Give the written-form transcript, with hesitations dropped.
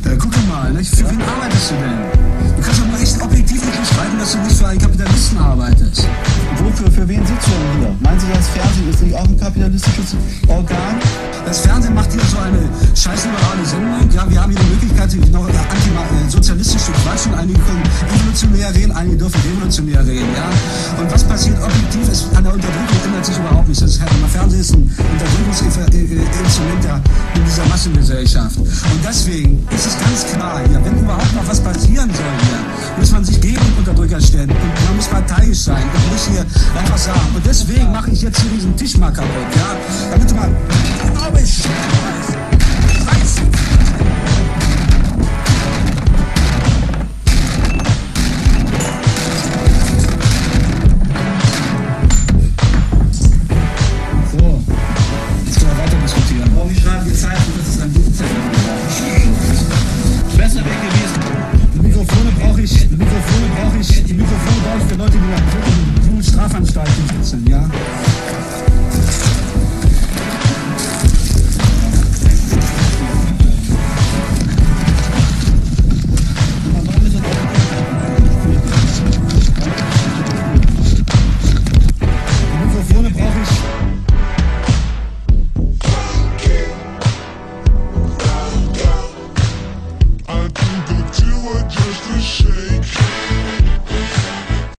Guck mal, ne? Für wen arbeitest du denn? Du kannst doch mal echt objektiv nicht beschreiben, dass du nicht für einen Kapitalisten arbeitest. Wofür, für wen sitzt du denn hier? Meinen Sie, das Fernsehen ist nicht auch ein kapitalistisches Organ? Das Fernsehen macht hier so eine scheißliberale Sendung. Ja, wir haben hier die Möglichkeit, noch sozialistisch zu quatschen. Einige können evolutionär reden, einige dürfen revolutionär reden. Ja? Und was passiert objektiv ist, an der Unterdrückung ändert sich überhaupt nichts. Das Fernsehen ist ein Unterdrückungsinstrument in dieser Massengesellschaft. Und deswegen ist es ganz klar, ja, wenn überhaupt noch was passieren soll hier, muss man sich gegen den Unterdrücker stellen. Und man muss parteiisch sein und nicht hier einfach sagen. Und deswegen mache ich jetzt hier diesen Tisch mal kaputt. Ja? Damit du mal... Die Mikrofone brauche ich für Leute, die in Strafanstalten sitzen, ja.